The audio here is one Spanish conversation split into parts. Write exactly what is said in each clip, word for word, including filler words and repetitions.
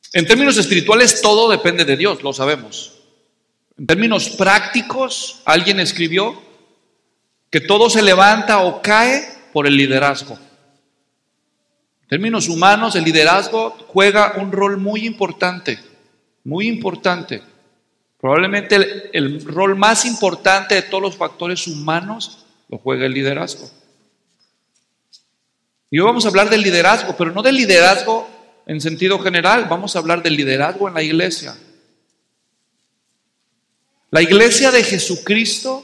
En términos espirituales, todo depende de Dios, lo sabemos. En términos prácticos, alguien escribió que todo se levanta o cae por el liderazgo. En términos humanos, el liderazgo juega un rol muy importante, muy importante. Probablemente el, el rol más importante de todos los factores humanos lo juega el liderazgo. Y hoy vamos a hablar del liderazgo, pero no del liderazgo en sentido general, vamos a hablar del liderazgo en la iglesia. La iglesia de Jesucristo,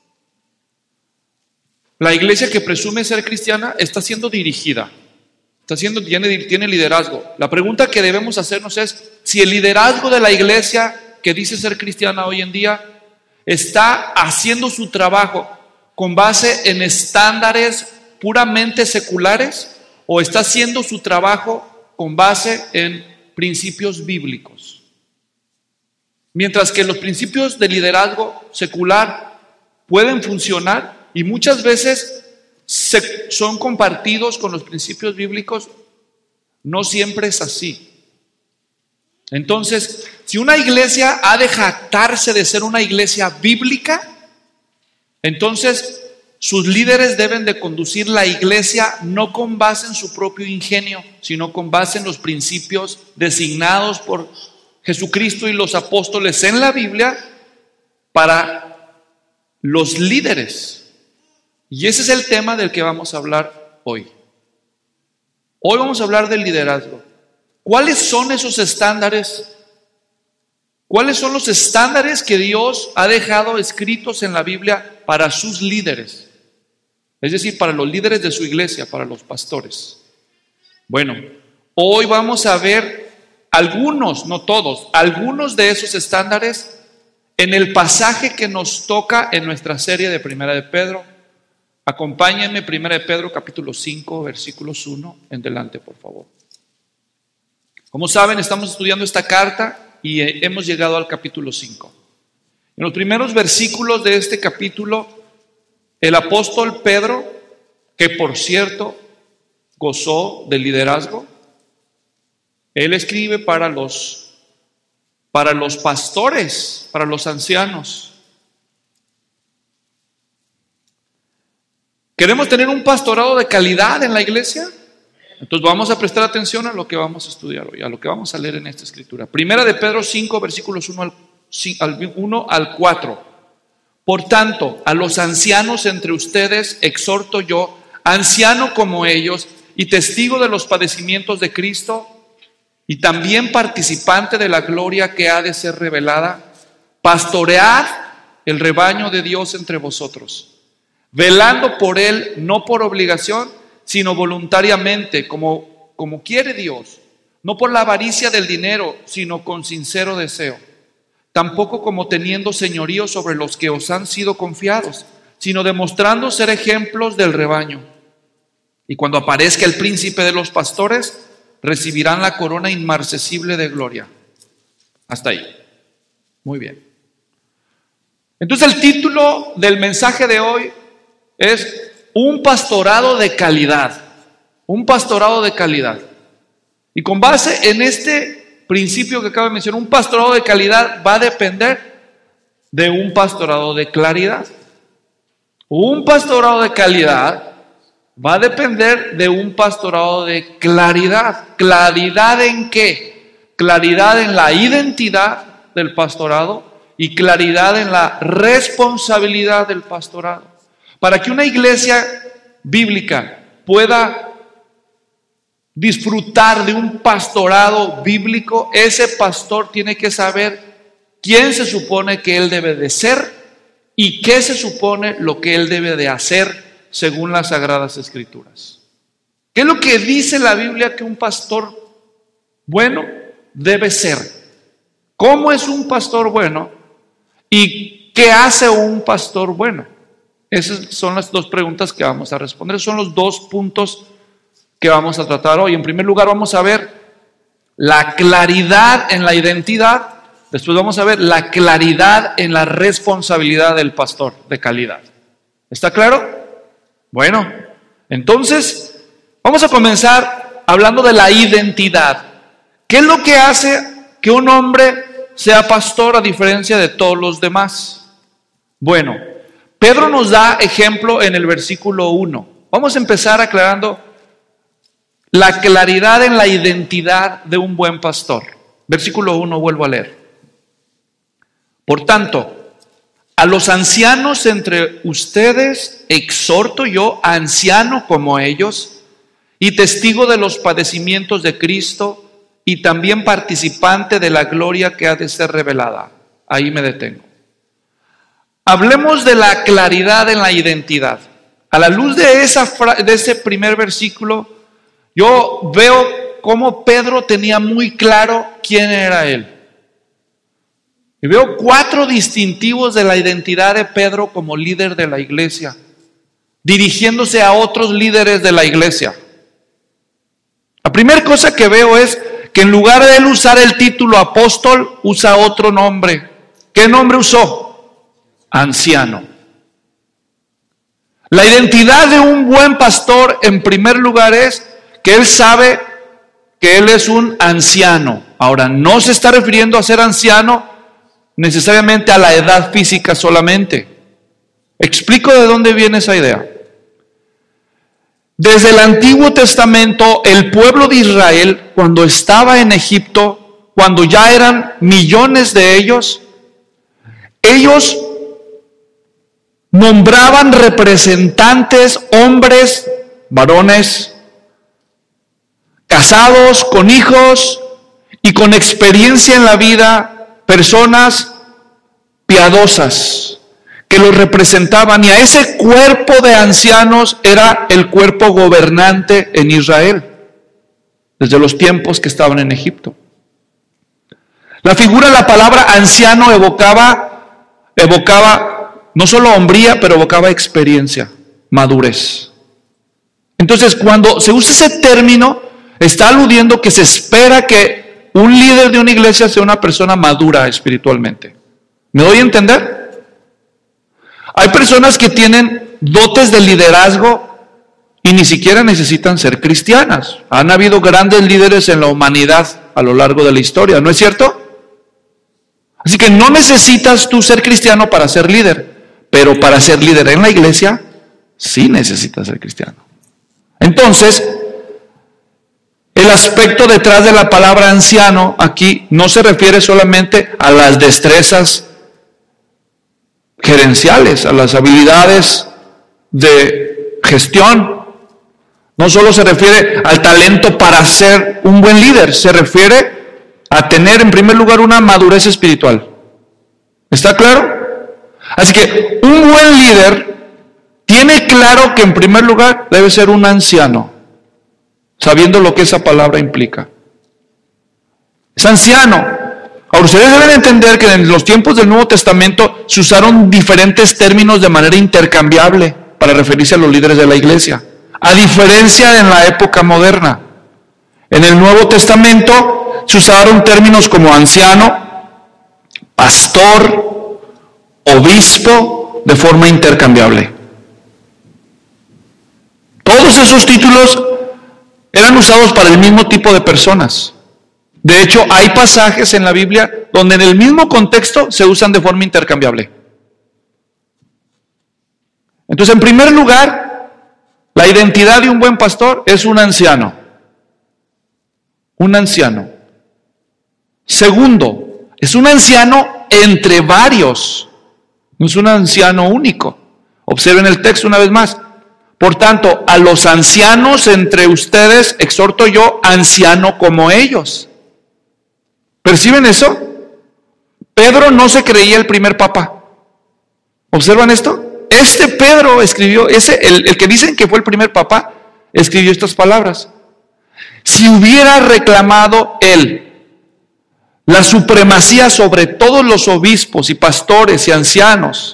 la iglesia que presume ser cristiana, está siendo dirigida, está siendo, tiene, tiene liderazgo. La pregunta que debemos hacernos es si el liderazgo de la iglesia que dice ser cristiana hoy en día está haciendo su trabajo con base en estándares puramente seculares o está haciendo su trabajo con base en principios bíblicos. Mientras que los principios de liderazgo secular pueden funcionar y muchas veces se, son compartidos con los principios bíblicos, no siempre es así. Entonces, si una iglesia ha de jactarse de ser una iglesia bíblica, entonces sus líderes deben de conducir la iglesia no con base en su propio ingenio, sino con base en los principios designados por Jesucristo y los apóstoles en la Biblia para los líderes. Y ese es el tema del que vamos a hablar hoy. Hoy vamos a hablar del liderazgo. ¿Cuáles son esos estándares? ¿Cuáles son los estándares que Dios ha dejado escritos en la Biblia para sus líderes? Es decir, para los líderes de su iglesia, para los pastores. Bueno, hoy vamos a ver algunos, no todos, algunos de esos estándares en el pasaje que nos toca en nuestra serie de Primera de Pedro. Acompáñenme, Primera de Pedro, capítulo cinco, versículos uno en delante, por favor. Como saben, estamos estudiando esta carta y hemos llegado al capítulo cinco. En los primeros versículos de este capítulo, el apóstol Pedro, que por cierto gozó del liderazgo, él escribe para los, para los pastores, para los ancianos. ¿Queremos tener un pastorado de calidad en la iglesia? Entonces vamos a prestar atención a lo que vamos a estudiar hoy, a lo que vamos a leer en esta escritura. Primera de Pedro cinco, versículos uno al cuatro. Por tanto, a los ancianos entre ustedes exhorto yo, anciano como ellos y testigo de los padecimientos de Cristo y también participante de la gloria que ha de ser revelada, pastoread el rebaño de Dios entre vosotros, velando por él no por obligación, sino voluntariamente, como, como quiere Dios, no por la avaricia del dinero, sino con sincero deseo. Tampoco como teniendo señorío sobre los que os han sido confiados, sino demostrando ser ejemplos del rebaño. Y cuando aparezca el príncipe de los pastores, recibirán la corona inmarcesible de gloria. Hasta ahí. Muy bien. Entonces el título del mensaje de hoy es un pastorado de calidad. Un pastorado de calidad. Y con base en este principio que acabo de mencionar, un pastorado de calidad va a depender de un pastorado de claridad. Un pastorado de calidad va a depender de un pastorado de claridad. ¿Claridad en qué? Claridad en la identidad del pastorado y claridad en la responsabilidad del pastorado. Para que una iglesia bíblica pueda disfrutar de un pastorado bíblico, ese pastor tiene que saber quién se supone que él debe de ser y qué se supone lo que él debe de hacer según las Sagradas Escrituras. ¿Qué es lo que dice la Biblia que un pastor bueno debe ser? ¿Cómo es un pastor bueno? ¿Y qué hace un pastor bueno? Esas son las dos preguntas que vamos a responder. Esos son los dos puntos que vamos a tratar hoy. En primer lugar vamos a ver la claridad en la identidad, después vamos a ver la claridad en la responsabilidad del pastor de calidad. ¿Está claro? Bueno, entonces vamos a comenzar hablando de la identidad. ¿Qué es lo que hace que un hombre sea pastor a diferencia de todos los demás? Bueno, Pedro nos da ejemplo en el versículo uno. Vamos a empezar aclarando la claridad en la identidad de un buen pastor. Versículo uno, vuelvo a leer. Por tanto, a los ancianos entre ustedes exhorto yo, anciano como ellos, y testigo de los padecimientos de Cristo, y también participante de la gloria que ha de ser revelada. Ahí me detengo. Hablemos de la claridad en la identidad. A la luz de, esa, de ese primer versículo, yo veo cómo Pedro tenía muy claro quién era él. Y veo cuatro distintivos de la identidad de Pedro como líder de la iglesia, dirigiéndose a otros líderes de la iglesia. La primera cosa que veo es que en lugar de él usar el título apóstol, usa otro nombre. ¿Qué nombre usó? Anciano. La identidad de un buen pastor, en primer lugar, es que él sabe que él es un anciano. Ahora, no se está refiriendo a ser anciano necesariamente a la edad física solamente. Explico de dónde viene esa idea. Desde el Antiguo Testamento, el pueblo de Israel, cuando estaba en Egipto, cuando ya eran millones de ellos, ellos nombraban representantes, hombres, varones, casados, con hijos y con experiencia en la vida, personas piadosas que los representaban, y a ese cuerpo de ancianos era el cuerpo gobernante en Israel, desde los tiempos que estaban en Egipto. La figura de la palabra anciano evocaba, evocaba no solo hombría, pero evocaba experiencia, madurez. Entonces, cuando se usa ese término, está aludiendo que se espera que un líder de una iglesia sea una persona madura espiritualmente. ¿Me doy a entender? Hay personas que tienen dotes de liderazgo y ni siquiera necesitan ser cristianas. Han habido grandes líderes en la humanidad a lo largo de la historia, ¿no es cierto? Así que no necesitas tú ser cristiano para ser líder, pero para ser líder en la iglesia, sí necesitas ser cristiano. Entonces, el aspecto detrás de la palabra anciano aquí no se refiere solamente a las destrezas gerenciales, a las habilidades de gestión. No solo se refiere al talento para ser un buen líder, se refiere a tener en primer lugar una madurez espiritual. ¿Está claro? Así que un buen líder tiene claro que en primer lugar debe ser un anciano, sabiendo lo que esa palabra implica. Es anciano. Ahora, ustedes deben entender que en los tiempos del Nuevo Testamento se usaron diferentes términos de manera intercambiable para referirse a los líderes de la iglesia, a diferencia de en la época moderna. En el Nuevo Testamento se usaron términos como anciano, pastor, obispo, de forma intercambiable. Todos esos títulos eran usados para el mismo tipo de personas. De hecho, hay pasajes en la Biblia donde en el mismo contexto se usan de forma intercambiable. Entonces, en primer lugar, la identidad de un buen pastor es un anciano. Un anciano. Segundo, es un anciano entre varios. No es un anciano único. Observen el texto una vez más. Por tanto, a los ancianos entre ustedes exhorto yo, anciano como ellos. ¿Perciben eso? Pedro no se creía el primer papa. ¿Observan esto? Este Pedro escribió, ese, el, el que dicen que fue el primer papa, escribió estas palabras. Si hubiera reclamado él la supremacía sobre todos los obispos y pastores y ancianos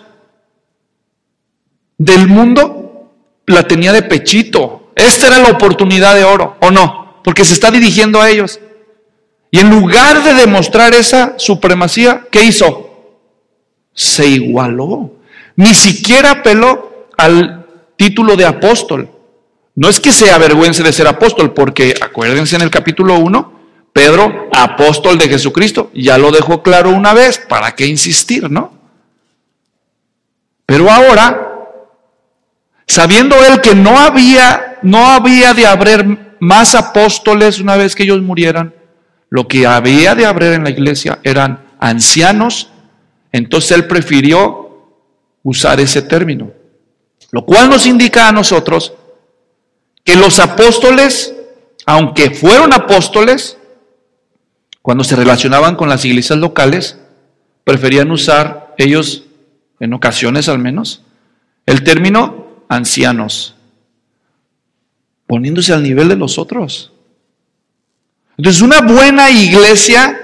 del mundo, la tenía de pechito. Esta era la oportunidad de oro, ¿o no? Porque se está dirigiendo a ellos. Y en lugar de demostrar esa supremacía, ¿qué hizo? Se igualó. Ni siquiera apeló al título de apóstol. No es que se avergüence de ser apóstol, porque acuérdense en el capítulo uno, Pedro, apóstol de Jesucristo, ya lo dejó claro una vez, ¿para qué insistir, no? Pero ahora, sabiendo él que no había, no había de haber más apóstoles una vez que ellos murieran, lo que había de haber en la iglesia eran ancianos, entonces él prefirió usar ese término. Lo cual nos indica a nosotros que los apóstoles, aunque fueron apóstoles, cuando se relacionaban con las iglesias locales, preferían usar ellos, en ocasiones al menos, el término ancianos, poniéndose al nivel de los otros. Entonces, una buena iglesia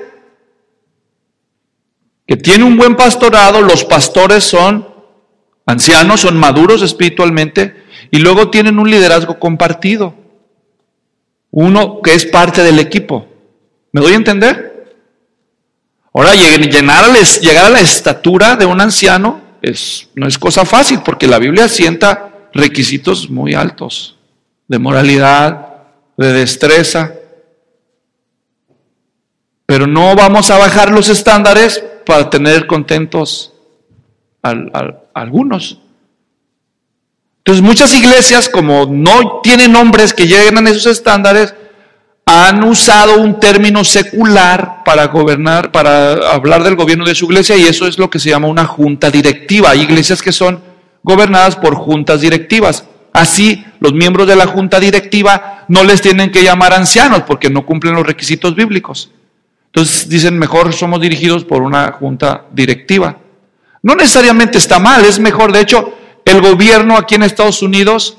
que tiene un buen pastorado, los pastores son ancianos, son maduros espiritualmente, y luego tienen un liderazgo compartido, uno que es parte del equipo. ¿Me doy a entender? Ahora, llegar a, llegar a la estatura de un anciano es, no es cosa fácil, porque la Biblia sienta requisitos muy altos de moralidad, de destreza. Pero no vamos a bajar los estándares para tener contentos a, a, a algunos. Entonces, muchas iglesias, como no tienen hombres que lleguen a esos estándares, han usado un término secular para gobernar, para hablar del gobierno de su iglesia, y eso es lo que se llama una junta directiva. Hay iglesias que son gobernadas por juntas directivas. Así, los miembros de la junta directiva no les tienen que llamar ancianos porque no cumplen los requisitos bíblicos. Entonces dicen, mejor somos dirigidos por una junta directiva. No necesariamente está mal, es mejor. De hecho, el gobierno aquí en Estados Unidos,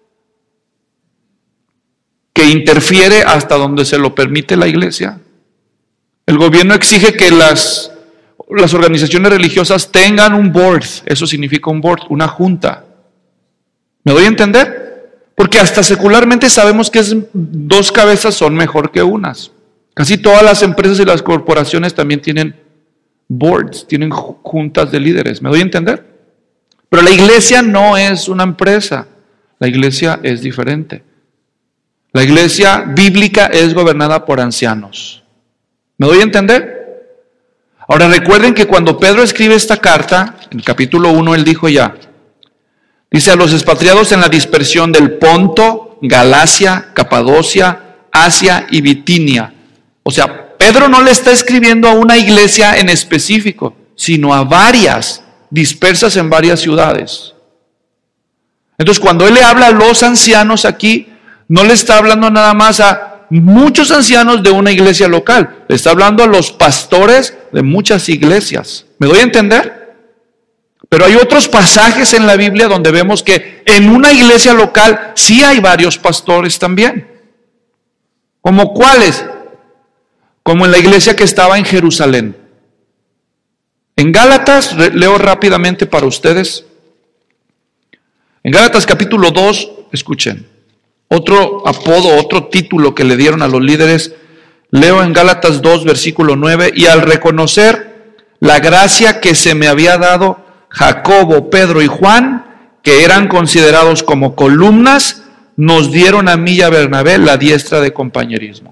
que interfiere hasta donde se lo permite la iglesia. El gobierno exige que las, las organizaciones religiosas tengan un board. Eso significa un board, una junta. ¿Me doy a entender? Porque hasta secularmente sabemos que es, dos cabezas son mejor que unas. Casi todas las empresas y las corporaciones también tienen boards, tienen juntas de líderes. ¿Me doy a entender? Pero la iglesia no es una empresa. La iglesia es diferente. La iglesia bíblica es gobernada por ancianos. ¿Me doy a entender? Ahora recuerden que cuando Pedro escribe esta carta, en el capítulo uno, él dijo ya, dice: a los expatriados en la dispersión del Ponto, Galacia, Capadocia, Asia y Bitinia. O sea, Pedro no le está escribiendo a una iglesia en específico, sino a varias, dispersas en varias ciudades. Entonces, cuando él le habla a los ancianos aquí, no le está hablando nada más a muchos ancianos de una iglesia local, le está hablando a los pastores de muchas iglesias. ¿Me doy a entender? Pero hay otros pasajes en la Biblia donde vemos que en una iglesia local sí hay varios pastores también. ¿Como cuáles? Como en la iglesia que estaba en Jerusalén. En Gálatas, leo rápidamente para ustedes. En Gálatas capítulo dos, escuchen. Otro apodo, otro título que le dieron a los líderes, leo en Gálatas dos, versículo nueve, y al reconocer la gracia que se me había dado, Jacobo, Pedro y Juan, que eran considerados como columnas, nos dieron a mí y a Bernabé la diestra de compañerismo.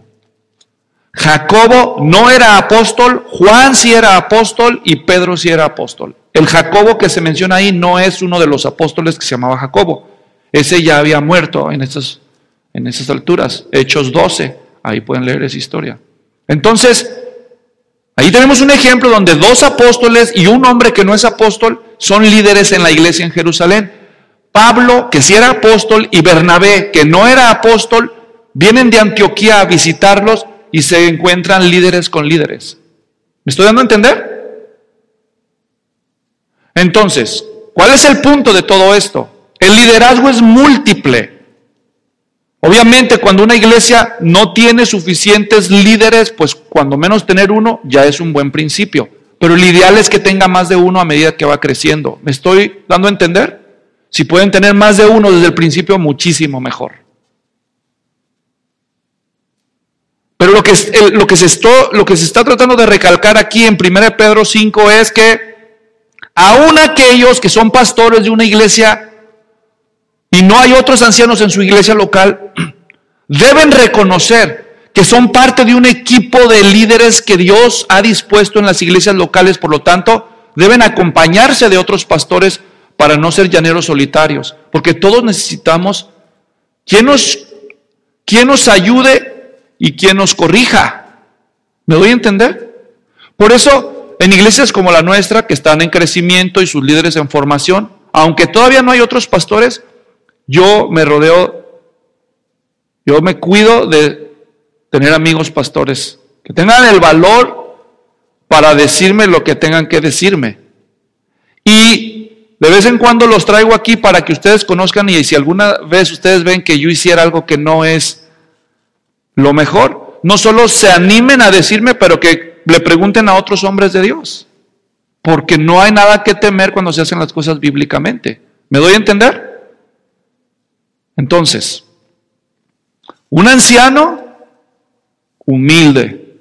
Jacobo no era apóstol, Juan sí era apóstol y Pedro sí era apóstol. El Jacobo que se menciona ahí no es uno de los apóstoles que se llamaba Jacobo. Ese ya había muerto en estas, en esas alturas. Hechos doce, ahí pueden leer esa historia. Entonces, ahí tenemos un ejemplo donde dos apóstoles y un hombre que no es apóstol son líderes en la iglesia en Jerusalén. Pablo, que sí era apóstol, y Bernabé, que no era apóstol, vienen de Antioquía a visitarlos y se encuentran líderes con líderes. ¿Me estoy dando a entender? Entonces, ¿cuál es el punto de todo esto? El liderazgo es múltiple. Obviamente, cuando una iglesia no tiene suficientes líderes, pues cuando menos tener uno ya es un buen principio. Pero el ideal es que tenga más de uno a medida que va creciendo. ¿Me estoy dando a entender? Si pueden tener más de uno desde el principio, muchísimo mejor. Pero lo que, lo que, se, está, lo que se está tratando de recalcar aquí en primera de Pedro cinco es que aún aquellos que son pastores de una iglesia y no hay otros ancianos en su iglesia local, deben reconocer que son parte de un equipo de líderes que Dios ha dispuesto en las iglesias locales, por lo tanto, deben acompañarse de otros pastores para no ser llaneros solitarios, porque todos necesitamos quien nos, quien nos ayude y quien nos corrija. ¿Me doy a entender? Por eso, en iglesias como la nuestra, que están en crecimiento y sus líderes en formación, aunque todavía no hay otros pastores, yo me rodeo, yo me cuido de tener amigos pastores que tengan el valor para decirme lo que tengan que decirme. Y de vez en cuando los traigo aquí para que ustedes conozcan, y si alguna vez ustedes ven que yo hiciera algo que no es lo mejor, no solo se animen a decirme, pero que le pregunten a otros hombres de Dios. Porque no hay nada que temer cuando se hacen las cosas bíblicamente. ¿Me doy a entender? Entonces, un anciano humilde,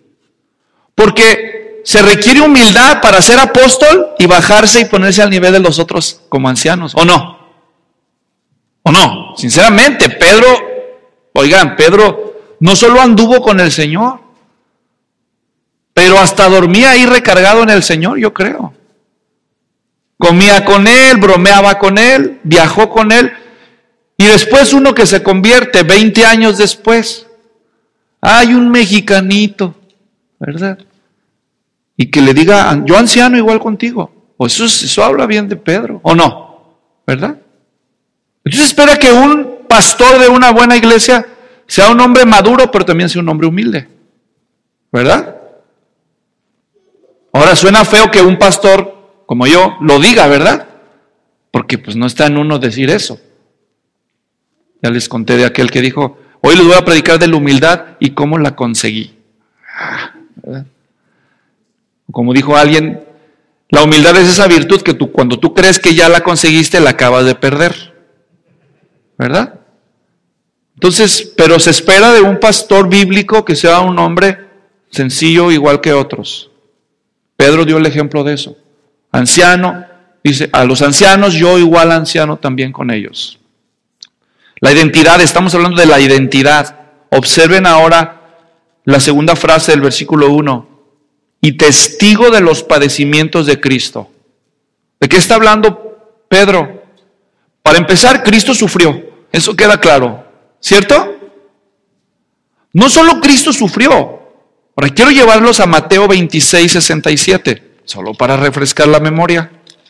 porque se requiere humildad para ser apóstol y bajarse y ponerse al nivel de los otros como ancianos, ¿o no? ¿O no? Sinceramente, Pedro, oigan, Pedro no solo anduvo con el Señor, pero hasta dormía ahí recargado en el Señor, yo creo. Comía con Él, bromeaba con Él, viajó con Él, y después uno que se convierte veinte años después, hay un mexicanito, ¿verdad? Y que le diga, yo anciano igual contigo. O eso, eso habla bien de Pedro, ¿o no? ¿Verdad? Entonces espera que un pastor de una buena iglesia sea un hombre maduro, pero también sea un hombre humilde, ¿verdad? Ahora suena feo que un pastor como yo lo diga, ¿verdad? Porque pues no está en uno decir eso. Ya les conté de aquel que dijo, hoy les voy a predicar de la humildad y cómo la conseguí. ¿Verdad? Como dijo alguien, la humildad es esa virtud que tú, cuando tú crees que ya la conseguiste, la acabas de perder. ¿Verdad? Entonces, pero se espera de un pastor bíblico que sea un hombre sencillo igual que otros. Pedro dio el ejemplo de eso. Anciano, dice, a los ancianos yo igual anciano también con ellos. La identidad, estamos hablando de la identidad. Observen ahora la segunda frase del versículo uno. Y testigo de los padecimientos de Cristo. ¿De qué está hablando Pedro? Para empezar, Cristo sufrió. Eso queda claro, ¿cierto? No solo Cristo sufrió. Ahora quiero llevarlos a Mateo veintiséis, sesenta y siete, solo para refrescar la memoria.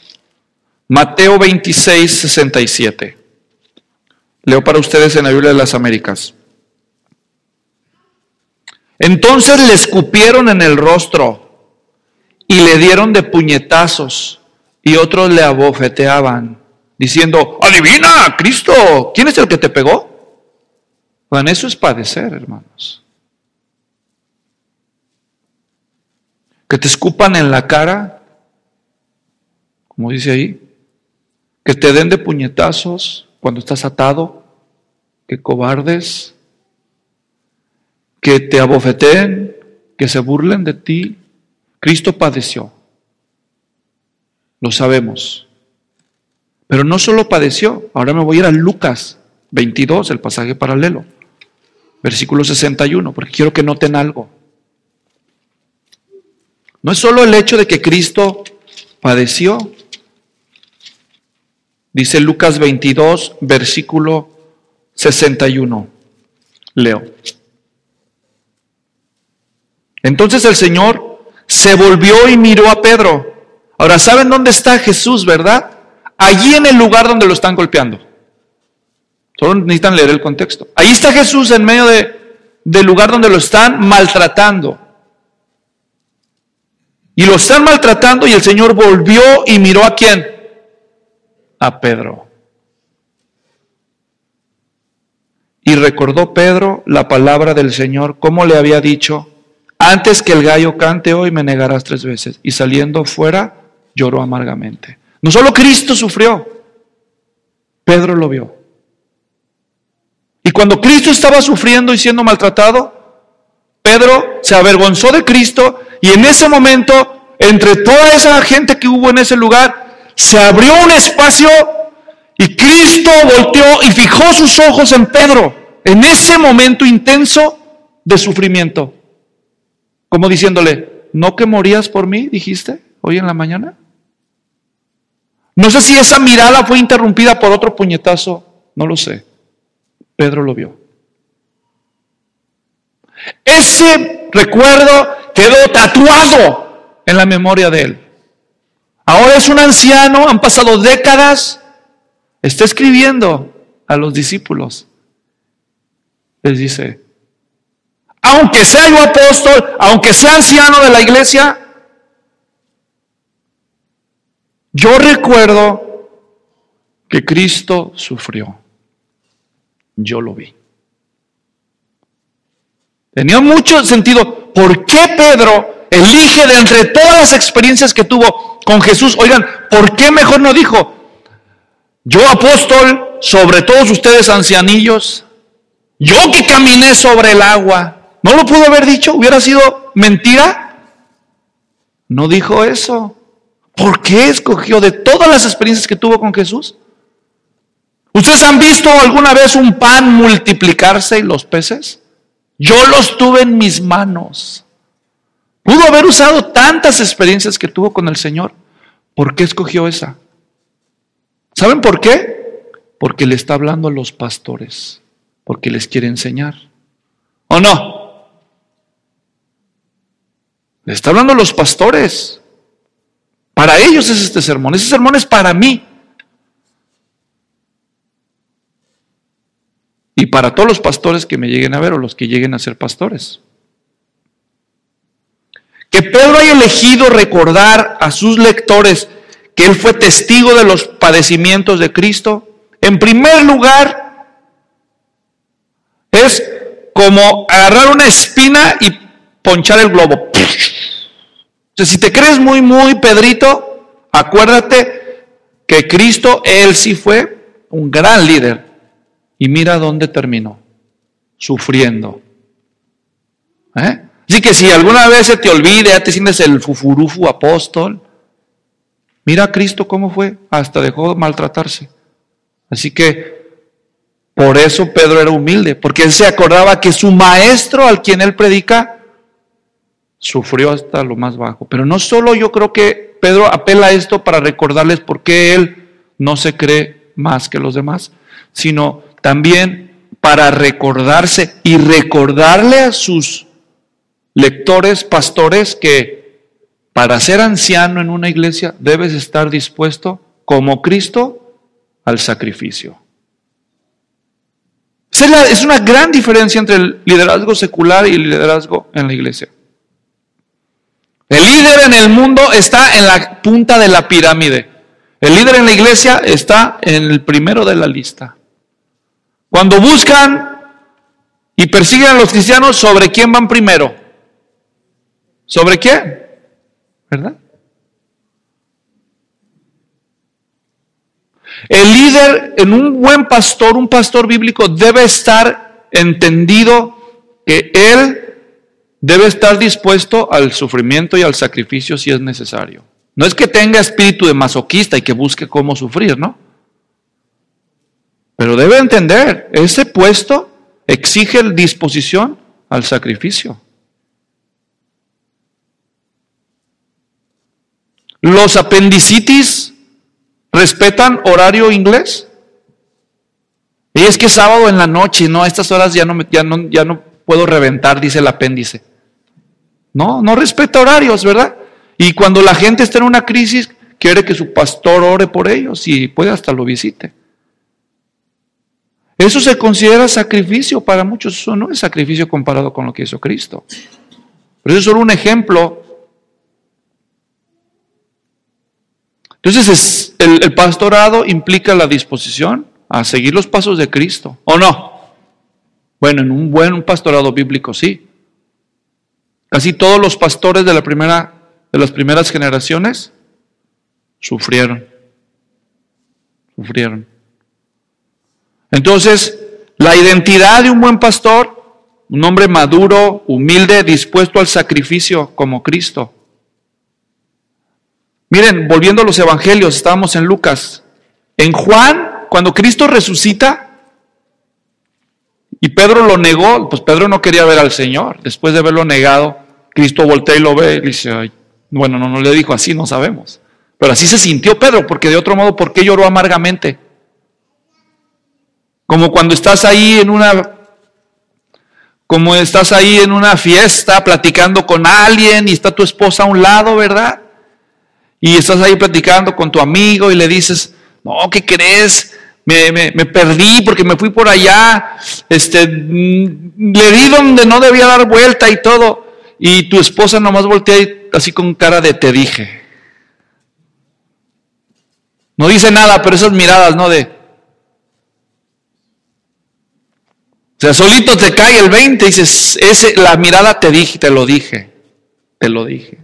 Mateo veintiséis, sesenta y siete. Leo para ustedes en la Biblia de las Américas. Entonces le escupieron en el rostro y le dieron de puñetazos, y otros le abofeteaban, diciendo, adivina, Cristo, ¿quién es el que te pegó? Bueno, eso es padecer, hermanos. Que te escupan en la cara, como dice ahí, que te den de puñetazos cuando estás atado, que cobardes, que te abofeteen, que se burlen de ti. Cristo padeció, lo sabemos. Pero no solo padeció, ahora me voy a ir a Lucas veintidós, el pasaje paralelo, versículo sesenta y uno, porque quiero que noten algo. No es solo el hecho de que Cristo padeció. Dice Lucas veintidós, versículo sesenta y uno. Leo. Entonces el Señor se volvió y miró a Pedro. Ahora, ¿saben dónde está Jesús, verdad? Allí en el lugar donde lo están golpeando. Solo necesitan leer el contexto. Ahí está Jesús en medio de, del lugar donde lo están maltratando. Y lo están maltratando y el Señor volvió y miró ¿a quién? A Pedro. Y recordó Pedro la palabra del Señor, como le había dicho, antes que el gallo cante hoy me negarás tres veces. Y saliendo fuera lloró amargamente. No solo Cristo sufrió, Pedro lo vio. Y cuando Cristo estaba sufriendo y siendo maltratado, Pedro se avergonzó de Cristo y en ese momento, entre toda esa gente que hubo en ese lugar, se abrió un espacio y Cristo volteó y fijó sus ojos en Pedro. En ese momento intenso, de sufrimiento. Como diciéndole, ¿no que morías por mí, dijiste hoy en la mañana? No sé si esa mirada fue interrumpida por otro puñetazo, no lo sé. Pedro lo vio. Ese recuerdo quedó tatuado en la memoria de él. Ahora es un anciano, han pasado décadas, está escribiendo a los discípulos. Les dice, aunque sea yo apóstol, aunque sea anciano de la iglesia, yo recuerdo que Cristo sufrió. Yo lo vi. Tenía mucho sentido. ¿Por qué Pedro elige de entre todas las experiencias que tuvo con Jesús? Oigan, ¿por qué mejor no dijo, yo apóstol sobre todos ustedes ancianillos, yo que caminé sobre el agua? ¿No lo pudo haber dicho? ¿Hubiera sido mentira? No dijo eso. ¿Por qué escogió de todas las experiencias que tuvo con Jesús? ¿Ustedes han visto alguna vez un pan multiplicarse y los peces? Yo los tuve en mis manos. Pudo haber usado tantas experiencias que tuvo con el Señor. ¿Por qué escogió esa? ¿Saben por qué? Porque le está hablando a los pastores. Porque les quiere enseñar. ¿O no? Le está hablando a los pastores. Para ellos es este sermón. Ese sermón es para mí. Y para todos los pastores que me lleguen a ver o los que lleguen a ser pastores. Que Pedro haya elegido recordar a sus lectores que él fue testigo de los padecimientos de Cristo, en primer lugar, es como agarrar una espina y ponchar el globo. O sea, si te crees muy, muy Pedrito, acuérdate que Cristo, él sí fue un gran líder. Y mira dónde terminó, sufriendo. ¿Eh? Así que si alguna vez se te olvida, ya te sientes el fufurufu apóstol, mira a Cristo cómo fue, hasta dejó de maltratarse. Así que por eso Pedro era humilde, porque él se acordaba que su maestro al quien él predica sufrió hasta lo más bajo. Pero no solo yo creo que Pedro apela a esto para recordarles por qué él no se cree más que los demás, sino también para recordarse y recordarle a sus lectores, pastores, que para ser anciano en una iglesia debes estar dispuesto, como Cristo, al sacrificio. Es una gran diferencia entre el liderazgo secular y el liderazgo en la iglesia. El líder en el mundo está en la punta de la pirámide. El líder en la iglesia está en el primero de la lista. Cuando buscan y persiguen a los cristianos, ¿sobre quién van primero? ¿Sobre quién? ¿Verdad? El líder en un buen pastor, un pastor bíblico, debe estar entendido que él debe estar dispuesto al sufrimiento y al sacrificio si es necesario. No es que tenga espíritu de masoquista y que busque cómo sufrir, ¿no? Pero debe entender, ese puesto exige disposición al sacrificio. ¿Los apendicitis respetan horario inglés? Y es que es sábado en la noche, no, a estas horas ya no, me, ya, no, ya no puedo reventar, dice el apéndice. No, no respeta horarios, ¿verdad? Y cuando la gente está en una crisis, quiere que su pastor ore por ellos y puede hasta lo visite. Eso se considera sacrificio para muchos. Eso no es sacrificio comparado con lo que hizo Cristo. Pero eso es solo un ejemplo. Entonces es, el, el pastorado implica la disposición a seguir los pasos de Cristo, ¿o no? Bueno, en un buen pastorado bíblico sí. Casi todos los pastores de la primera, de las primeras generaciones sufrieron. Sufrieron. Entonces, la identidad de un buen pastor, un hombre maduro, humilde, dispuesto al sacrificio como Cristo. Miren, volviendo a los evangelios, estábamos en Lucas. En Juan, cuando Cristo resucita, Y Pedro lo negó, pues Pedro no quería ver al Señor. Después de haberlo negado, Cristo voltea y lo ve y dice, ay, bueno, no, no le dijo así, no sabemos. Pero así se sintió Pedro, porque de otro modo, ¿por qué lloró amargamente? Como cuando estás ahí en una, como estás ahí en una fiesta platicando con alguien y está tu esposa a un lado, ¿verdad? Y estás ahí platicando con tu amigo y le dices, no, ¿qué crees? Me, me, me perdí porque me fui por allá, este, le di donde no debía dar vuelta y todo. Y tu esposa nomás voltea y así con cara de te dije. No dice nada, pero esas miradas, ¿no? De, o sea, solito te cae el veinte y dices, ese, la mirada te dije, te lo dije, te lo dije.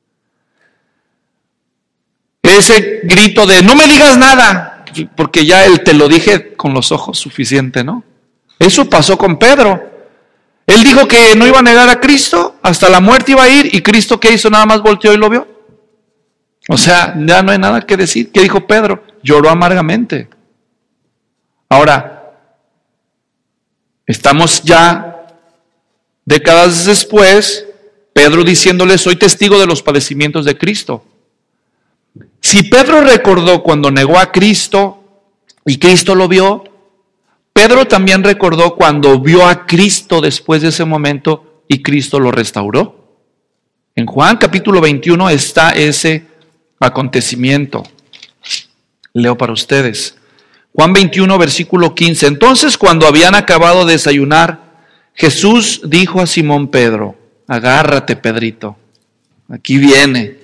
Ese grito de, no me digas nada, porque ya él te lo dije con los ojos suficiente, ¿no? Eso pasó con Pedro. Él dijo que no iba a negar a Cristo, hasta la muerte iba a ir, y Cristo, ¿qué hizo? Nada más volteó y lo vio. O sea, ya no hay nada que decir. ¿Qué dijo Pedro? Lloró amargamente. Ahora, estamos ya décadas después, Pedro diciéndole, soy testigo de los padecimientos de Cristo. Si Pedro recordó cuando negó a Cristo y Cristo lo vio, Pedro también recordó cuando vio a Cristo después de ese momento y Cristo lo restauró. En Juan capítulo veintiuno está ese acontecimiento. Leo para ustedes. Juan veintiuno, versículo quince. Entonces, cuando habían acabado de desayunar, Jesús dijo a Simón Pedro, agárrate, Pedrito, aquí viene.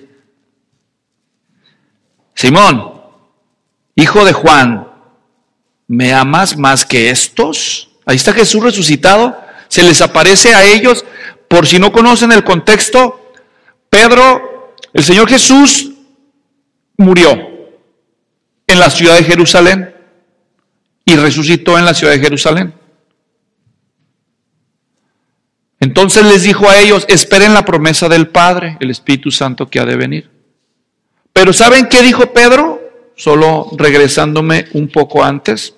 Simón, hijo de Juan, ¿me amas más que estos? Ahí está Jesús resucitado, se les aparece a ellos. Por si no conocen el contexto, Pedro, el Señor Jesús murió en la ciudad de Jerusalén y resucitó en la ciudad de Jerusalén. Entonces les dijo a ellos, esperen la promesa del Padre, el Espíritu Santo que ha de venir. Pero ¿saben qué dijo Pedro? Solo regresándome un poco antes.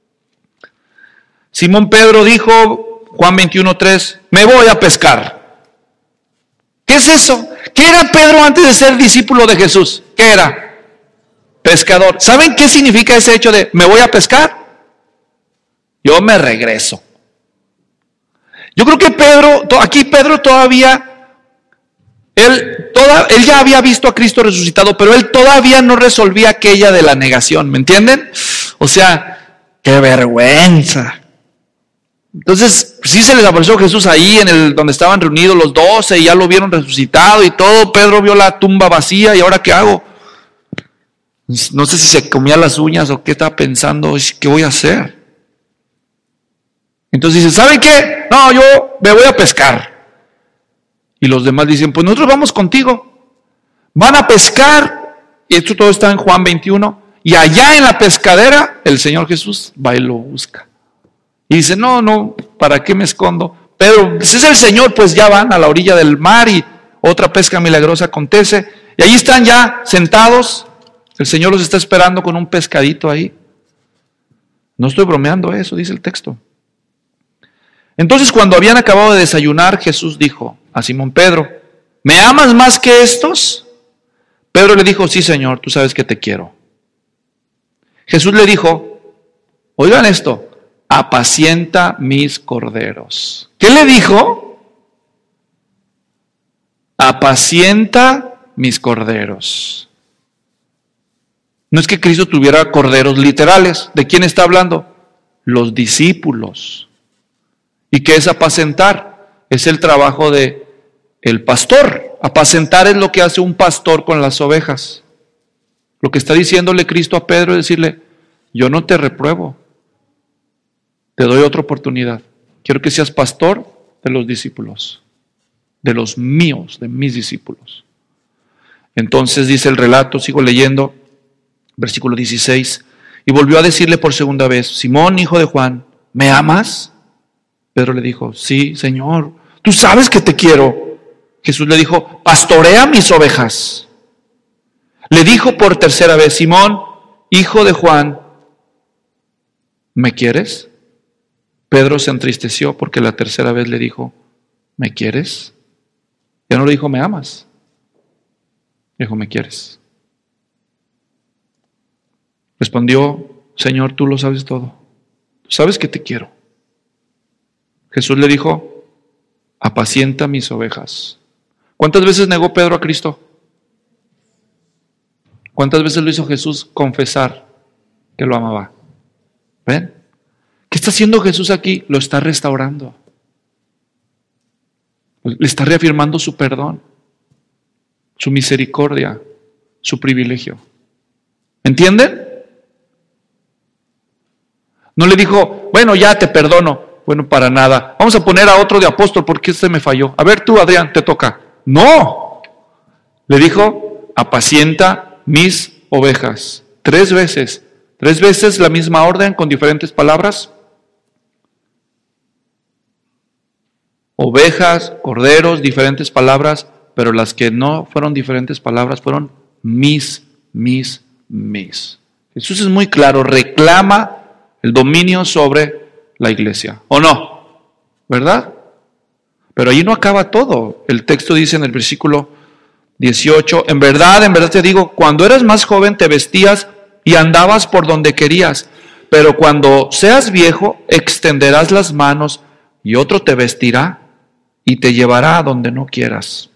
Simón Pedro dijo, Juan veintiuno, tres, me voy a pescar. ¿Qué es eso? ¿Qué era Pedro antes de ser discípulo de Jesús? ¿Qué era? Pescador. ¿Saben qué significa ese hecho de me voy a pescar? Yo me regreso. Yo creo que Pedro, aquí Pedro todavía... Él, toda, él ya había visto a Cristo resucitado, pero él todavía no resolvía aquella de la negación, ¿me entienden? O sea, qué vergüenza. Entonces, sí se les apareció Jesús ahí en el donde estaban reunidos los doce y ya lo vieron resucitado y todo. Pedro vio la tumba vacía y ahora ¿qué hago? No sé si se comía las uñas o qué estaba pensando, ¿qué voy a hacer? Entonces dice, ¿saben qué? No, yo me voy a pescar. Y los demás dicen, pues nosotros vamos contigo. Van a pescar. Y esto todo está en Juan veintiuno. Y allá en la pescadera, el Señor Jesús va y lo busca. Y dice, no, no, ¿para qué me escondo? Pero si es el Señor, pues ya van a la orilla del mar y otra pesca milagrosa acontece. Y ahí están ya sentados. El Señor los está esperando con un pescadito ahí. No estoy bromeando eso, dice el texto. Entonces, cuando habían acabado de desayunar, Jesús dijo a Simón Pedro, ¿me amas más que estos? Pedro le dijo, sí, Señor, tú sabes que te quiero. Jesús le dijo, oigan esto, apacienta mis corderos. ¿Qué le dijo? Apacienta mis corderos. No es que Cristo tuviera corderos literales. ¿De quién está hablando? Los discípulos. ¿Y qué es apacentar? Es el trabajo de el pastor. Apacentar es lo que hace un pastor con las ovejas. Lo que está diciéndole Cristo a Pedro es decirle, yo no te repruebo, te doy otra oportunidad. Quiero que seas pastor de los discípulos, de los míos, de mis discípulos. Entonces dice el relato, sigo leyendo, versículo dieciséis, y volvió a decirle por segunda vez, Simón, hijo de Juan, ¿me amas? Pedro le dijo, sí, Señor, tú sabes que te quiero. Jesús le dijo, pastorea mis ovejas. Le dijo por tercera vez, Simón, hijo de Juan, ¿me quieres? Pedro se entristeció porque la tercera vez le dijo, ¿me quieres? Ya no le dijo, ¿me amas? Le dijo, ¿me quieres? Respondió, Señor, tú lo sabes todo. Tú sabes que te quiero. Jesús le dijo, apacienta mis ovejas. ¿Cuántas veces negó Pedro a Cristo? ¿Cuántas veces lo hizo Jesús confesar que lo amaba? ¿Ven? ¿Qué está haciendo Jesús aquí? Lo está restaurando. Le está reafirmando su perdón, su misericordia, su privilegio. ¿Entienden? No le dijo, bueno, ya te perdono. Bueno, para nada. Vamos a poner a otro de apóstol porque este me falló. A ver tú, Adrián, te toca. No. Le dijo, apacienta mis ovejas. Tres veces. Tres veces la misma orden con diferentes palabras. Ovejas, corderos, diferentes palabras, pero las que no fueron diferentes palabras fueron mis, mis, mis. Jesús es muy claro, reclama el dominio sobre la iglesia, ¿o no? ¿Verdad? Pero ahí no acaba todo. El texto dice en el versículo dieciocho, en verdad, en verdad te digo, cuando eras más joven te vestías y andabas por donde querías, pero cuando seas viejo extenderás las manos y otro te vestirá y te llevará a donde no quieras.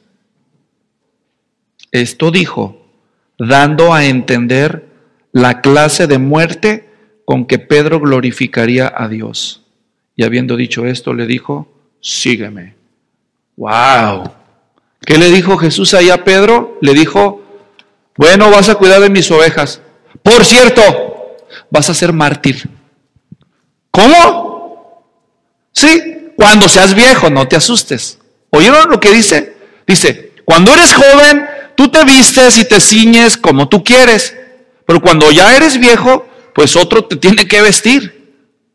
Esto dijo, dando a entender la clase de muerte con que Pedro glorificaría a Dios. Y habiendo dicho esto, le dijo, sígueme. ¡Wow! ¿Qué le dijo Jesús ahí a Pedro? Le dijo, bueno, vas a cuidar de mis ovejas. Por cierto, vas a ser mártir. ¿Cómo? Sí, cuando seas viejo, no te asustes. ¿Oyeron lo que dice? Dice, cuando eres joven, tú te vistes y te ciñes como tú quieres. Pero cuando ya eres viejo, pues otro te tiene que vestir.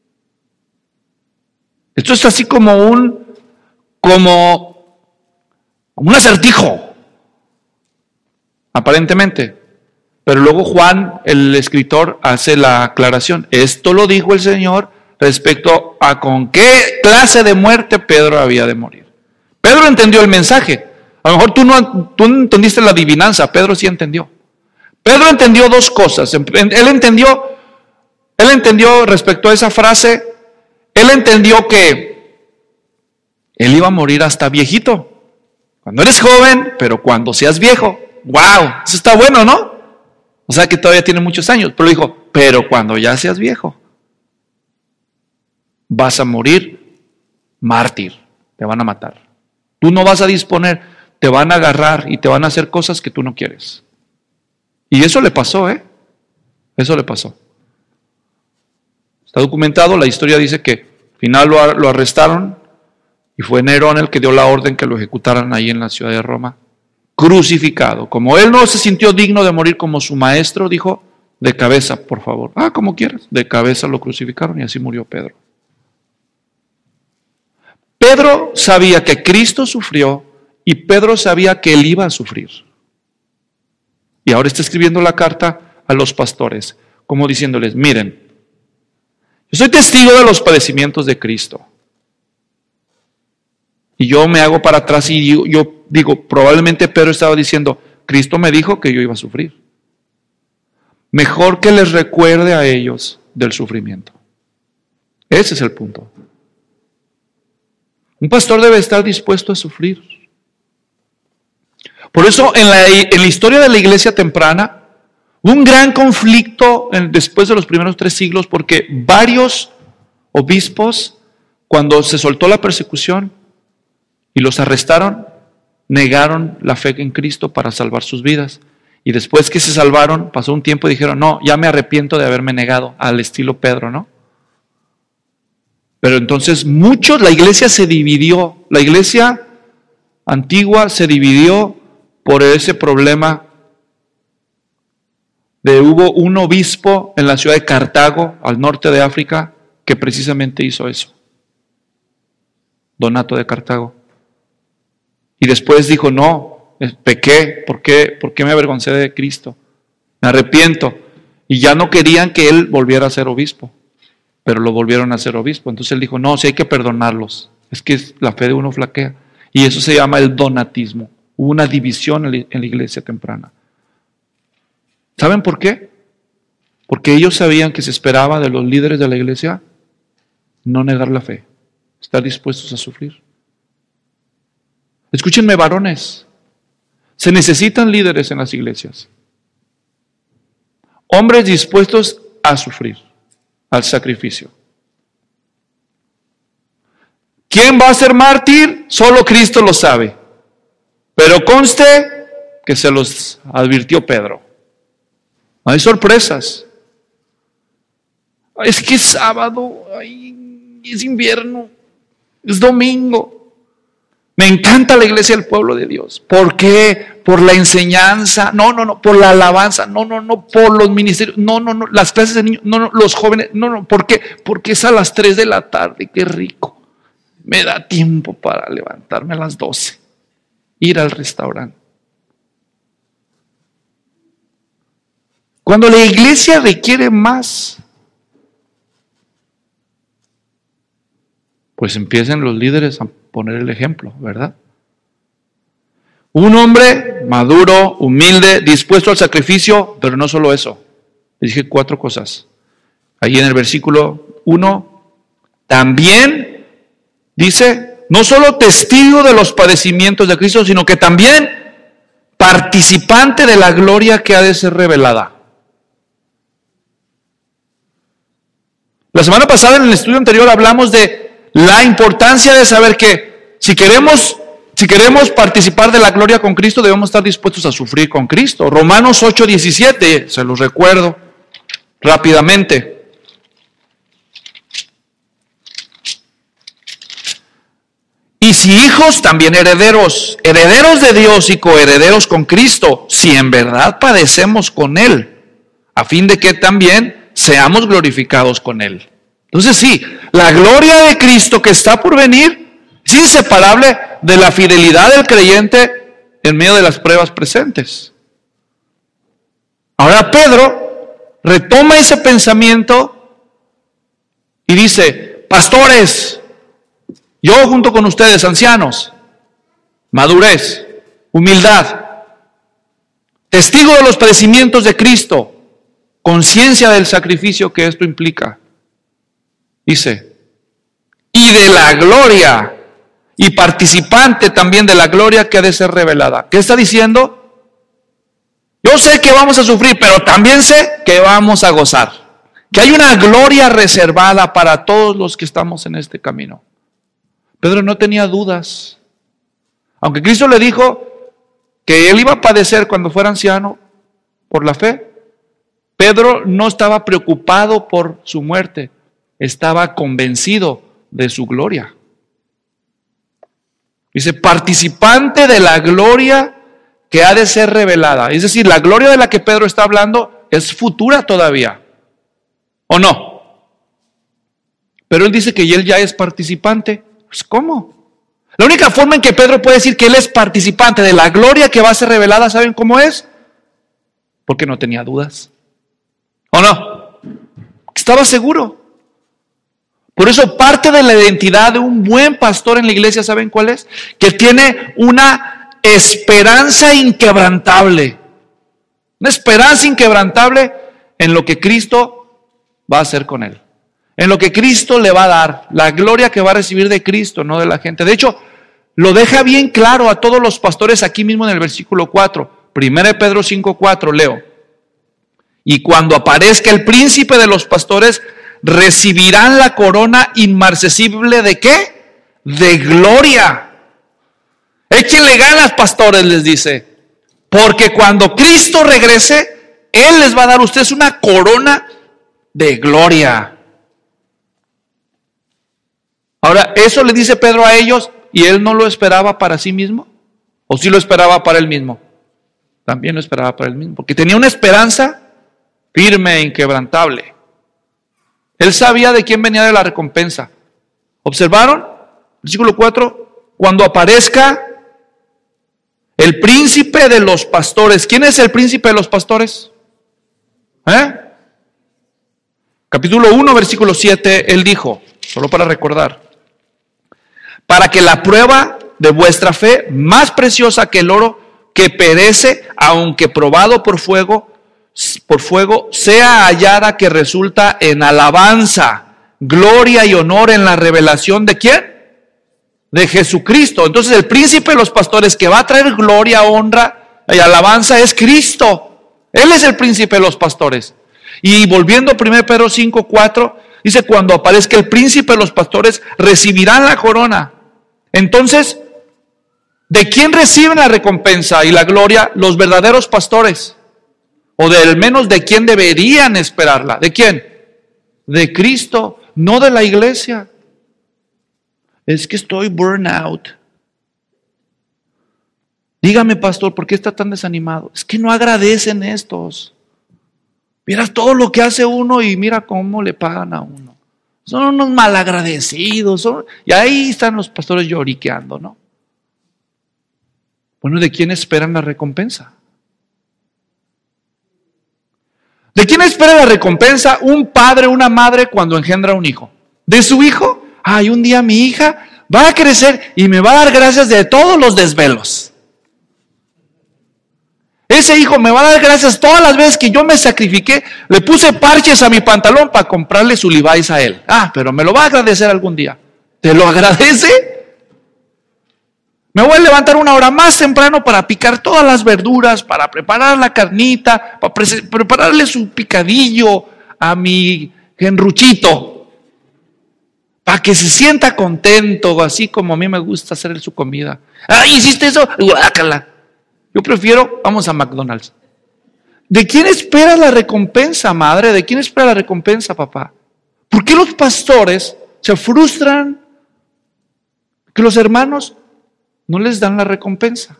Esto es así como un, como, como un acertijo, aparentemente. Pero luego Juan, el escritor, hace la aclaración. Esto lo dijo el Señor respecto a con qué clase de muerte Pedro había de morir. Pedro entendió el mensaje. A lo mejor tú no, tú no entendiste la adivinanza, Pedro sí entendió. Pedro entendió dos cosas. Él entendió, él entendió respecto a esa frase, él entendió que él iba a morir hasta viejito. Cuando eres joven, pero cuando seas viejo. ¡Wow! Eso está bueno, ¿no? O sea que todavía tiene muchos años. Pero dijo, pero cuando ya seas viejo, vas a morir mártir. Te van a matar. Tú no vas a disponer, te van a agarrar y te van a hacer cosas que tú no quieres. Y eso le pasó, ¿eh? Eso le pasó. Está documentado, la historia dice que al final lo, lo arrestaron y fue Nerón el que dio la orden que lo ejecutaran ahí en la ciudad de Roma, crucificado. Como él no se sintió digno de morir como su maestro, dijo, de cabeza, por favor. Ah, como quieras. De cabeza lo crucificaron y así murió Pedro. Pedro sabía que Cristo sufrió y Pedro sabía que él iba a sufrir. Y ahora está escribiendo la carta a los pastores, como diciéndoles, miren, yo soy testigo de los padecimientos de Cristo. Y yo me hago para atrás y yo, yo digo, probablemente Pedro estaba diciendo, Cristo me dijo que yo iba a sufrir. Mejor que les recuerde a ellos del sufrimiento. Ese es el punto. Un pastor debe estar dispuesto a sufrir. Por eso en la, en la historia de la iglesia temprana, hubo un gran conflicto en, después de los primeros tres siglos, porque varios obispos, cuando se soltó la persecución y los arrestaron, negaron la fe en Cristo para salvar sus vidas. Y después que se salvaron, pasó un tiempo y dijeron, no, ya me arrepiento de haberme negado, al estilo Pedro, ¿no? Pero entonces muchos, la iglesia se dividió, la iglesia antigua se dividió por ese problema de hubo un obispo en la ciudad de Cartago, al norte de África, que precisamente hizo eso. Donato de Cartago. Y después dijo, no, pequé, ¿por qué, ¿por qué me avergoncé de Cristo? Me arrepiento. Y ya no querían que él volviera a ser obispo. pero lo volvieron a hacer obispo. Entonces él dijo, no, si hay que perdonarlos. Es que la fe de uno flaquea. Y eso se llama el donatismo. Hubo una división en la iglesia temprana. ¿Saben por qué? Porque ellos sabían que se esperaba de los líderes de la iglesia no negar la fe, estar dispuestos a sufrir. Escúchenme, varones, se necesitan líderes en las iglesias. Hombres dispuestos a sufrir, al sacrificio. ¿Quién va a ser mártir? Solo Cristo lo sabe. Pero conste que se los advirtió Pedro. No hay sorpresas. Es que es sábado, ay, es invierno, es domingo. Me encanta la iglesia del pueblo de Dios. ¿Por qué? Por la enseñanza, no, no, no, por la alabanza, no, no, no, por los ministerios, no, no, no, las clases de niños, no, no, los jóvenes, no, no, ¿por qué? Porque es a las tres de la tarde, qué rico. Me da tiempo para levantarme a las doce, ir al restaurante. Cuando la iglesia requiere más, pues empiecen los líderes a poner el ejemplo, ¿verdad? Un hombre maduro, humilde, dispuesto al sacrificio, pero no solo eso. Les dije cuatro cosas. Ahí en el versículo uno, también dice, no solo testigo de los padecimientos de Cristo, sino que también participante de la gloria que ha de ser revelada. La semana pasada en el estudio anterior hablamos de la importancia de saber que si queremos, si queremos participar de la gloria con Cristo, debemos estar dispuestos a sufrir con Cristo. Romanos ocho diecisiete, se los recuerdo rápidamente. Y si hijos, también herederos, herederos de Dios y coherederos con Cristo, si en verdad padecemos con Él, a fin de que también seamos glorificados con Él. Entonces sí, la gloria de Cristo que está por venir es inseparable de la fidelidad del creyente en medio de las pruebas presentes. Ahora Pedro retoma ese pensamiento y dice, pastores, yo junto con ustedes, ancianos, madurez, humildad, testigo de los padecimientos de Cristo, conciencia del sacrificio que esto implica. Dice, y de la gloria, y participante también de la gloria que ha de ser revelada. ¿Qué está diciendo? Yo sé que vamos a sufrir, pero también sé que vamos a gozar. Que hay una gloria reservada para todos los que estamos en este camino. Pedro no tenía dudas. Aunque Cristo le dijo que él iba a padecer cuando fuera anciano por la fe, Pedro no estaba preocupado por su muerte, estaba convencido de su gloria. Dice, participante de la gloria que ha de ser revelada. Es decir, la gloria de la que Pedro está hablando es futura todavía, ¿o no? Pero él dice que él ya es participante. Pues ¿cómo? La única forma en que Pedro puede decir que él es participante de la gloria que va a ser revelada, ¿saben cómo es? Porque no tenía dudas. ¿O no? Estaba seguro. Por eso parte de la identidad de un buen pastor en la iglesia, ¿saben cuál es? Que tiene una esperanza inquebrantable. Una esperanza inquebrantable en lo que Cristo va a hacer con él. En lo que Cristo le va a dar. La gloria que va a recibir de Cristo, no de la gente. De hecho, lo deja bien claro a todos los pastores aquí mismo en el versículo cuatro. Primera de Pedro cinco cuatro, leo. Y cuando aparezca el príncipe de los pastores, recibirán la corona inmarcesible ¿de qué? De gloria. Échenle ganas, pastores, les dice. Porque cuando Cristo regrese, Él les va a dar a ustedes una corona de gloria. Ahora, ¿eso le dice Pedro a ellos y él no lo esperaba para sí mismo? ¿O sí lo esperaba para él mismo? También lo esperaba para él mismo, porque tenía una esperanza firme e inquebrantable. Él sabía de quién venía de la recompensa. ¿Observaron? Versículo cuatro, cuando aparezca el príncipe de los pastores. ¿Quién es el príncipe de los pastores? ¿Eh? Capítulo uno, versículo siete, él dijo, solo para recordar, para que la prueba de vuestra fe, más preciosa que el oro, que perece, aunque probado por fuego, por fuego, sea hallada que resulta en alabanza, gloria y honor en la revelación de ¿quién? De Jesucristo. Entonces el príncipe de los pastores que va a traer gloria, honra y alabanza es Cristo. Él es el príncipe de los pastores. Y volviendo a primero Pedro cinco, cuatro, dice, cuando aparezca el príncipe de los pastores, recibirán la corona. Entonces, ¿de quién reciben la recompensa y la gloria? Los verdaderos pastores. O de al menos de quién deberían esperarla. ¿De quién? De Cristo, no de la iglesia. Es que estoy burn out. Dígame, pastor, ¿por qué está tan desanimado? Es que no agradecen estos. Miras todo lo que hace uno y mira cómo le pagan a uno. Son unos malagradecidos. Son... Y ahí están los pastores lloriqueando, ¿no? Bueno, ¿de quién esperan la recompensa? ¿De quién espera la recompensa un padre o una madre cuando engendra un hijo? ¿De su hijo? Ay, un día mi hija va a crecer y me va a dar gracias de todos los desvelos. Ese hijo me va a dar gracias todas las veces que yo me sacrifiqué, le puse parches a mi pantalón para comprarle su Levi's a él. Ah, pero me lo va a agradecer algún día. ¿Te lo agradece? Me voy a levantar una hora más temprano para picar todas las verduras, para preparar la carnita, para pre- prepararle su picadillo a mi genruchito, para que se sienta contento, así como a mí me gusta hacer su comida. Ah, ¿hiciste eso? Guácala. Yo prefiero, vamos a McDonald's. ¿De quién espera la recompensa, madre? ¿De quién espera la recompensa, papá? ¿Por qué los pastores se frustran que los hermanos no les dan la recompensa?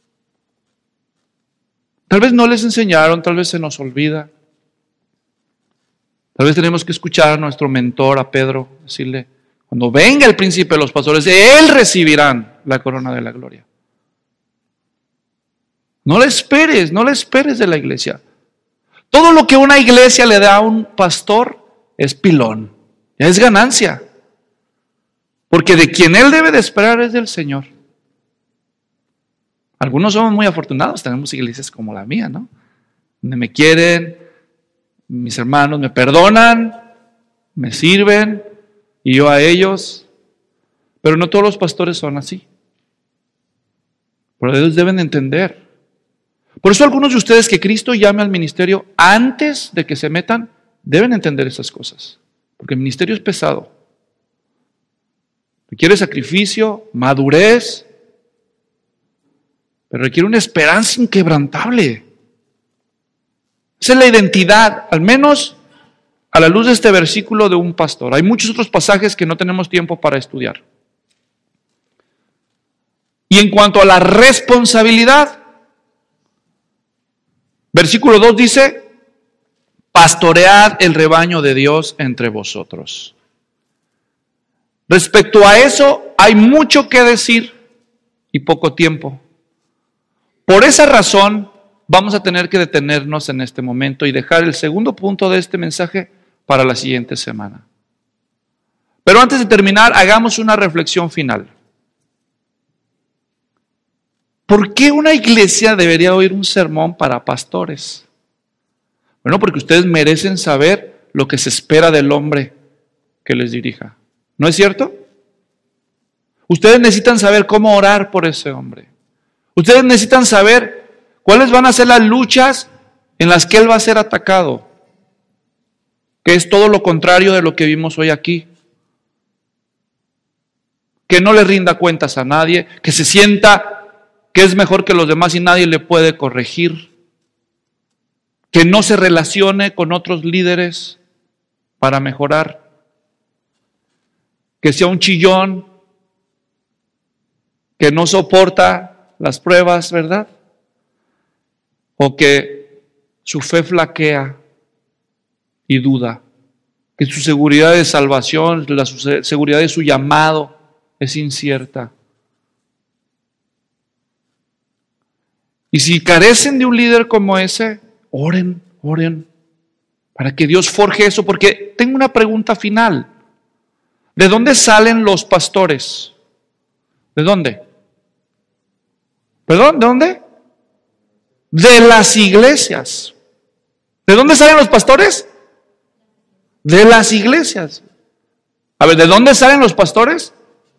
Tal vez no les enseñaron, tal vez se nos olvida. Tal vez tenemos que escuchar a nuestro mentor, a Pedro, decirle, cuando venga el príncipe de los pastores, de él recibirán la corona de la gloria. No le esperes, no le esperes de la iglesia. Todo lo que una iglesia le da a un pastor es pilón, es ganancia. Porque de quien él debe de esperar es del Señor. Algunos somos muy afortunados, tenemos iglesias como la mía, ¿no? Donde me quieren, mis hermanos me perdonan, me sirven, y yo a ellos. Pero no todos los pastores son así. Pero ellos deben entender. Por eso algunos de ustedes que Cristo llame al ministerio antes de que se metan, deben entender esas cosas. Porque el ministerio es pesado. Requiere sacrificio, madurez, pero requiere una esperanza inquebrantable. Esa es la identidad, al menos a la luz de este versículo, de un pastor. Hay muchos otros pasajes que no tenemos tiempo para estudiar. Y en cuanto a la responsabilidad, versículo dos dice, pastoread el rebaño de Dios entre vosotros. Respecto a eso, hay mucho que decir y poco tiempo. Por esa razón, vamos a tener que detenernos en este momento y dejar el segundo punto de este mensaje para la siguiente semana. Pero antes de terminar, hagamos una reflexión final. ¿Por qué una iglesia debería oír un sermón para pastores? Bueno, porque ustedes merecen saber lo que se espera del hombre que les dirija. ¿No es cierto? Ustedes necesitan saber cómo orar por ese hombre. Ustedes necesitan saber cuáles van a ser las luchas en las que él va a ser atacado, que es todo lo contrario de lo que vimos hoy aquí. Que no le rinda cuentas a nadie, que se sienta que es mejor que los demás y nadie le puede corregir, que no se relacione con otros líderes para mejorar, que sea un chillón, que no soporta las pruebas, ¿verdad? O que su fe flaquea y duda, que su seguridad de salvación, la seguridad de su llamado es incierta. Y si carecen de un líder como ese, oren, oren. Para que Dios forje eso, porque tengo una pregunta final. ¿De dónde salen los pastores? ¿De dónde? ¿Perdón? ¿De dónde? De las iglesias. ¿De dónde salen los pastores? De las iglesias. A ver, ¿de dónde salen los pastores?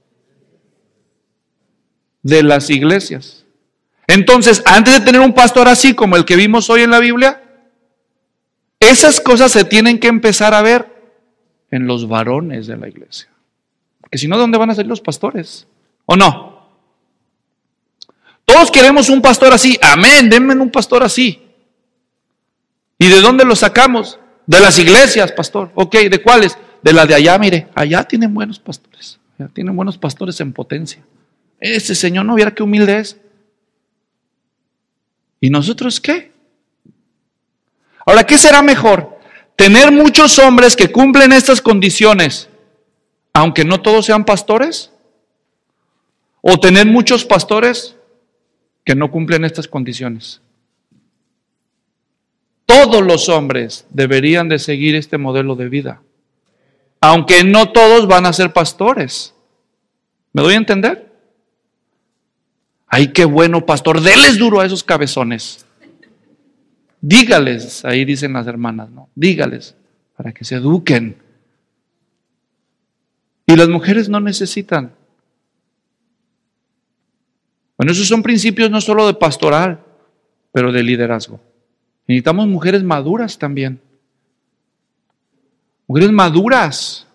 De las iglesias. Entonces, antes de tener un pastor así como el que vimos hoy en la Biblia, esas cosas se tienen que empezar a ver en los varones de la iglesia. Porque si no, ¿de dónde van a salir los pastores? ¿O no? Todos queremos un pastor así. Amén, denme un pastor así. ¿Y de dónde lo sacamos? De las iglesias, pastor. Ok, ¿de cuáles? De la de allá, mire. Allá tienen buenos pastores. Allá tienen buenos pastores en potencia. Ese señor, no viera qué humilde es. ¿Y nosotros qué? Ahora, ¿qué será mejor? ¿Tener muchos hombres que cumplen estas condiciones, aunque no todos sean pastores? ¿O tener muchos pastores que no cumplen estas condiciones? Todos los hombres deberían de seguir este modelo de vida, aunque no todos van a ser pastores. ¿Me doy a entender? Ay, qué bueno, pastor, déles duro a esos cabezones. Dígales, ahí dicen las hermanas, ¿no? Dígales, para que se eduquen. Y las mujeres no necesitan. Bueno, esos son principios no solo de pastoral, pero de liderazgo. Necesitamos mujeres maduras también. Mujeres maduras.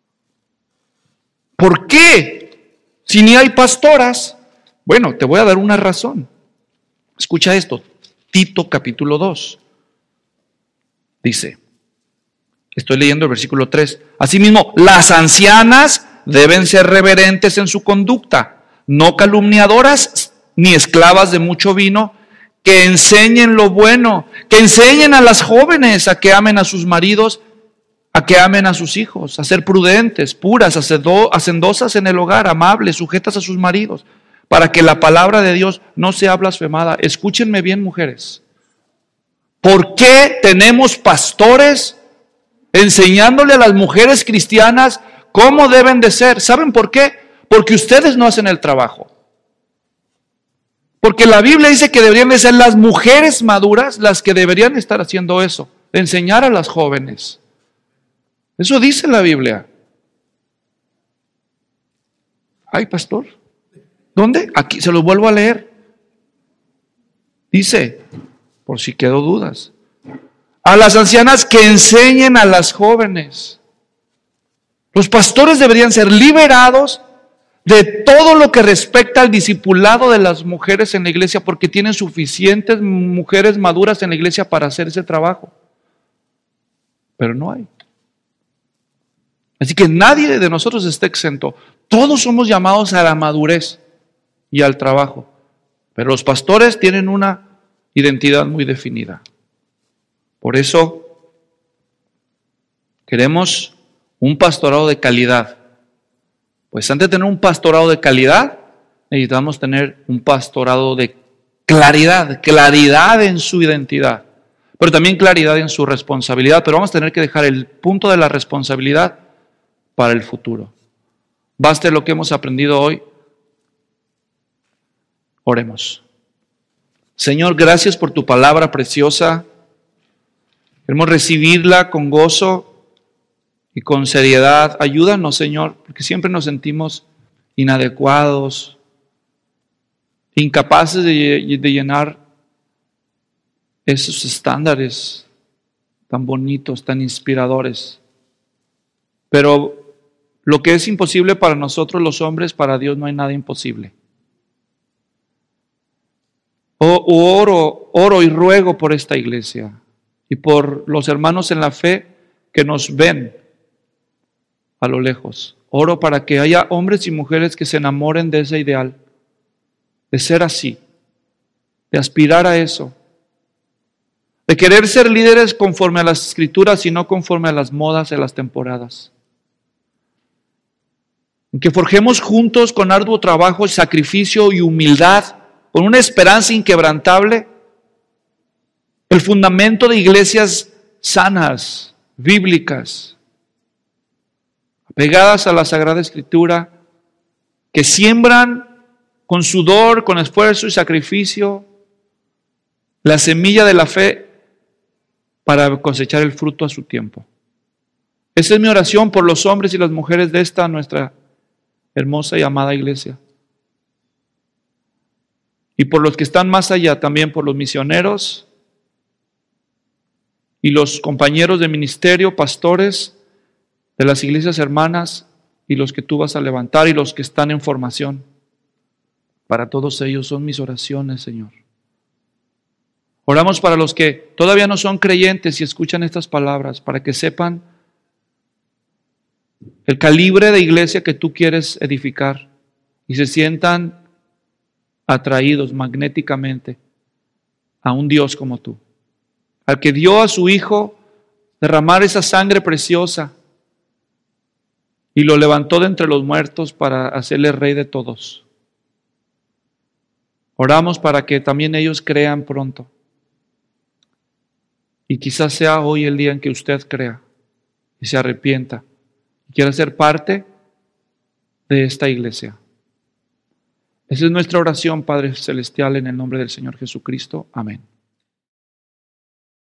¿Por qué? Si ni hay pastoras. Bueno, te voy a dar una razón. Escucha esto. Tito capítulo dos. Dice, estoy leyendo el versículo tres. Asimismo, las ancianas deben ser reverentes en su conducta, no calumniadoras ni esclavas de mucho vino, que enseñen lo bueno, que enseñen a las jóvenes a que amen a sus maridos, a que amen a sus hijos, a ser prudentes, puras, hacendosas en el hogar, amables, sujetas a sus maridos, para que la palabra de Dios no sea blasfemada. Escúchenme bien, mujeres. ¿Por qué tenemos pastores enseñándole a las mujeres cristianas cómo deben de ser? ¿Saben por qué? Porque ustedes no hacen el trabajo. Porque la Biblia dice que deberían de ser las mujeres maduras las que deberían estar haciendo eso, de enseñar a las jóvenes. Eso dice la Biblia. Ay, pastor, ¿dónde? Aquí se los vuelvo a leer. Dice, por si quedó dudas, a las ancianas que enseñen a las jóvenes. Los pastores deberían ser liberados de todo lo que respecta al discipulado de las mujeres en la iglesia, porque tienen suficientes mujeres maduras en la iglesia para hacer ese trabajo. Pero no hay. Así que nadie de nosotros está exento. Todos somos llamados a la madurez y al trabajo. Pero los pastores tienen una identidad muy definida. Por eso queremos un pastorado de calidad. Pues antes de tener un pastorado de calidad, necesitamos tener un pastorado de claridad, claridad en su identidad, pero también claridad en su responsabilidad. Pero vamos a tener que dejar el punto de la responsabilidad para el futuro. Baste lo que hemos aprendido hoy. Oremos. Señor, gracias por tu palabra preciosa. Queremos recibirla con gozo y con seriedad. Ayúdanos, Señor, porque siempre nos sentimos inadecuados, incapaces de, de llenar esos estándares tan bonitos, tan inspiradores. Pero lo que es imposible para nosotros los hombres, para Dios no hay nada imposible. O, o oro, oro y ruego por esta iglesia y por los hermanos en la fe que nos ven a lo lejos. Oro para que haya hombres y mujeres que se enamoren de ese ideal, de ser así, de aspirar a eso, de querer ser líderes conforme a las escrituras y no conforme a las modas de las temporadas. En que forjemos juntos con arduo trabajo, sacrificio y humildad, con una esperanza inquebrantable, el fundamento de iglesias sanas, bíblicas, apegadas a la Sagrada Escritura, que siembran con sudor, con esfuerzo y sacrificio la semilla de la fe para cosechar el fruto a su tiempo. Esa es mi oración por los hombres y las mujeres de esta nuestra hermosa y amada iglesia. Y por los que están más allá, también por los misioneros y los compañeros de ministerio, pastores de las iglesias hermanas, y los que tú vas a levantar y los que están en formación. Para todos ellos son mis oraciones, Señor. Oramos para los que todavía no son creyentes y escuchan estas palabras, para que sepan el calibre de iglesia que tú quieres edificar y se sientan atraídos magnéticamente a un Dios como tú, al que dio a su Hijo derramar esa sangre preciosa y lo levantó de entre los muertos para hacerle rey de todos. Oramos para que también ellos crean pronto. Y quizás sea hoy el día en que usted crea y se arrepienta y quiera ser parte de esta iglesia. Esa es nuestra oración, Padre Celestial, en el nombre del Señor Jesucristo. Amén.